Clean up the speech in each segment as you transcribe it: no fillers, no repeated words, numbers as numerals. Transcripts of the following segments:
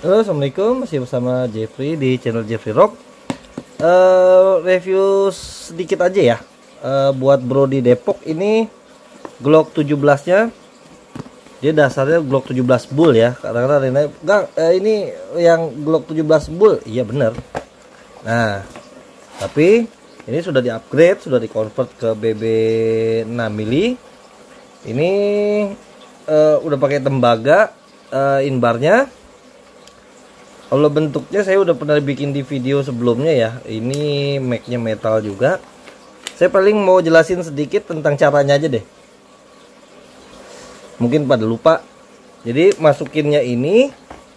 Halo, assalamualaikum, masih bersama Jeffrey di channel Jeffrey Rock. Review sedikit aja ya. Buat bro di Depok ini Glock 17 nya, dia dasarnya Glock 17 Bull ya. Kadang-kadang ini yang Glock 17 Bull, iya bener. Nah, tapi ini sudah di upgrade, sudah di convert ke BB 6 mili. Ini udah pakai tembaga inbarnya. Kalau bentuknya saya udah pernah bikin di video sebelumnya ya. Ini mag-nya metal juga. Saya paling mau jelasin sedikit tentang caranya aja deh. Mungkin pada lupa. Jadi masukinnya ini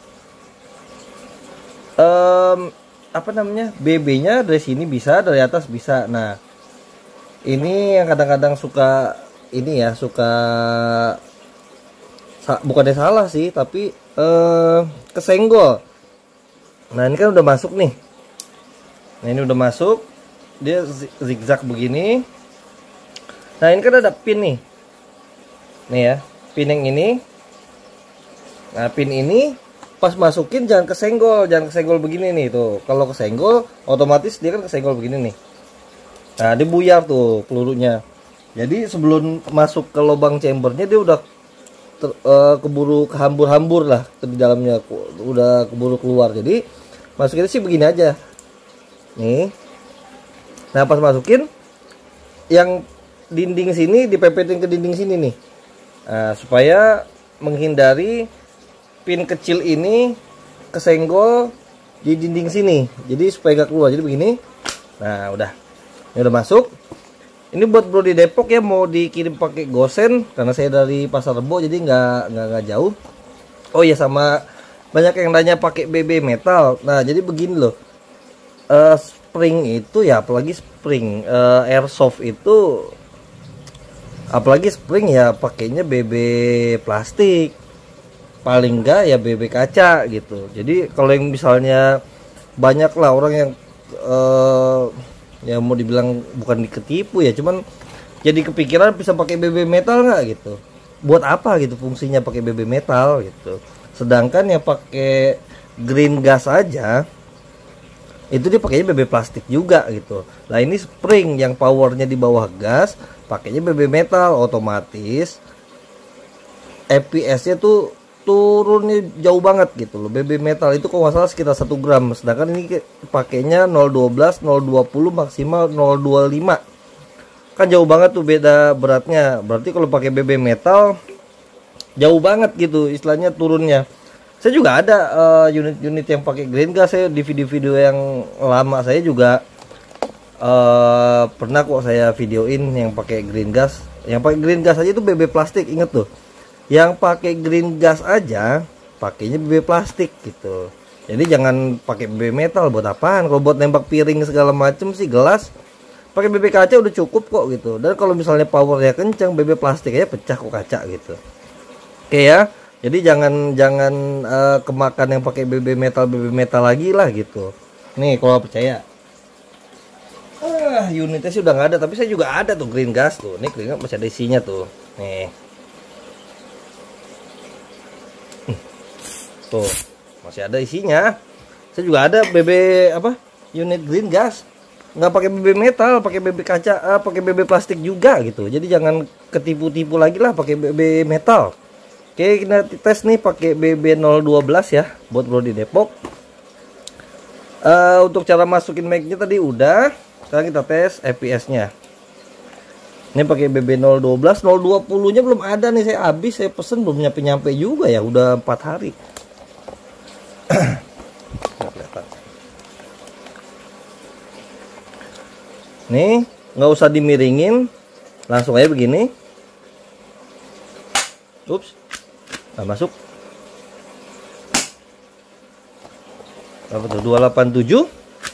apa namanya? BB-nya dari sini bisa, dari atas bisa. Nah, ini yang kadang-kadang suka ini ya, bukannya salah sih, tapi kesenggol. Nah, ini kan udah masuk nih. Nah, ini udah masuk. Dia zigzag begini. Nah, ini kan ada pin nih. Nih ya, pin yang ini. Nah, pin ini pas masukin jangan kesenggol begini nih tuh. Kalau kesenggol otomatis dia kan kesenggol begini nih. Nah, dia buyar tuh pelurunya. Jadi sebelum masuk ke lubang chambernya dia udah keburu kehambur-hambur lah di dalamnya, udah keburu keluar. Jadi masukin sih begini aja nih. Nah, pas masukin yang dinding sini dipepetin ke dinding sini nih. Nah, supaya menghindari pin kecil ini kesenggol di dinding sini, jadi supaya gak keluar. Jadi begini. Nah, udah, ini udah masuk. Ini buat bro di Depok ya, mau dikirim pakai gosen karena saya dari Pasar Rebo, jadi nggak jauh. Oh ya, sama banyak yang nanya pakai BB metal. Nah, jadi begini loh. Spring itu ya, apalagi spring airsoft itu, apalagi spring ya pakainya BB plastik. Paling enggak ya BB kaca gitu. Jadi kalau yang misalnya banyak lah orang yang ya mau dibilang bukan diketipu ya, cuman jadi kepikiran bisa pakai BB metal nggak gitu, buat apa gitu fungsinya pakai BB metal gitu. Sedangkan yang pakai green gas aja itu dia pakainya BB plastik juga gitu. Nah, ini spring yang powernya di bawah gas, pakainya BB metal, otomatis FPS nya tuh turunnya jauh banget gitu loh. BB metal itu kalau nggak salah sekitar 1 gram, sedangkan ini pakainya 012, 020, maksimal 025. Kan jauh banget tuh beda beratnya. Berarti kalau pakai BB metal jauh banget gitu istilahnya turunnya. Saya juga ada unit-unit yang pakai green gas. Saya di video-video yang lama saya juga pernah kok saya videoin yang pakai green gas. Yang pakai green gas aja itu BB plastik, inget tuh. Yang pakai green gas aja pakainya BB plastik gitu. Jadi jangan pakai BB metal, buat apaan? Kalau buat nembak piring segala macem sih, gelas, pakai BB kaca udah cukup kok gitu. Dan kalau misalnya powernya kencang, BB plastik aja pecah kok kaca gitu. Oke ya. Jadi jangan kemakan yang pakai BB metal lagi lah gitu. Nih kalau percaya. Unitnya sih udah nggak ada, tapi saya juga ada tuh green gas tuh. Nih green gas masih ada isinya tuh. Nih. Tuh, masih ada isinya. Saya juga ada BB unit green gas. Nggak pakai BB metal, pakai BB kaca, pakai BB plastik juga gitu. Jadi jangan ketipu-tipu lagi lah pakai BB metal. Oke, kita tes nih pakai BB 012 ya buat bro di Depok. Untuk cara masukin mag-nya tadi udah. Sekarang kita tes FPS-nya. Ini pakai BB 012, 020-nya belum ada nih, saya habis, saya pesen belum nyampe juga ya, udah 4 hari. Nih, nggak usah dimiringin, langsung aja begini. Ups, nah, masuk. Apa tuh? 287,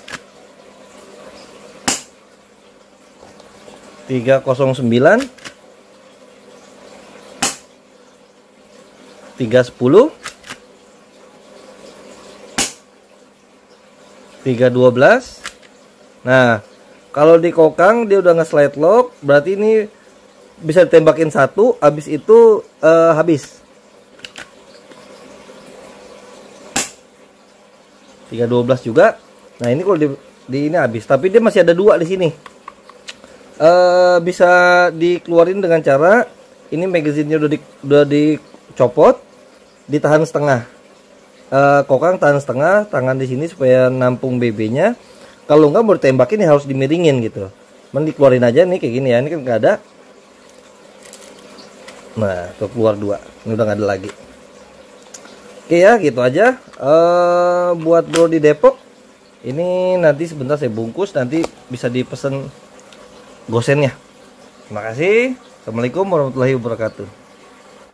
309, 310, 312. Nah, kalau di kokang dia udah nge-slide lock, berarti ini bisa ditembakin satu, habis itu habis. 312 juga. Nah ini kalau di ini habis, tapi dia masih ada 2 di sini. Bisa dikeluarin dengan cara ini magazinnya udah dicopot, ditahan setengah. Kokang tahan setengah, tangan di sini supaya nampung BB-nya. Kalau nggak mau ditembakin ya harus dimiringin gitu. Mending dikeluarin aja nih kayak gini ya, ini kan nggak ada. Nah, tuh keluar 2, ini udah nggak ada lagi. Oke ya, gitu aja. Buat bro di Depok, ini nanti sebentar saya bungkus, nanti bisa dipesen gosennya. Terima kasih. Assalamualaikum warahmatullahi wabarakatuh.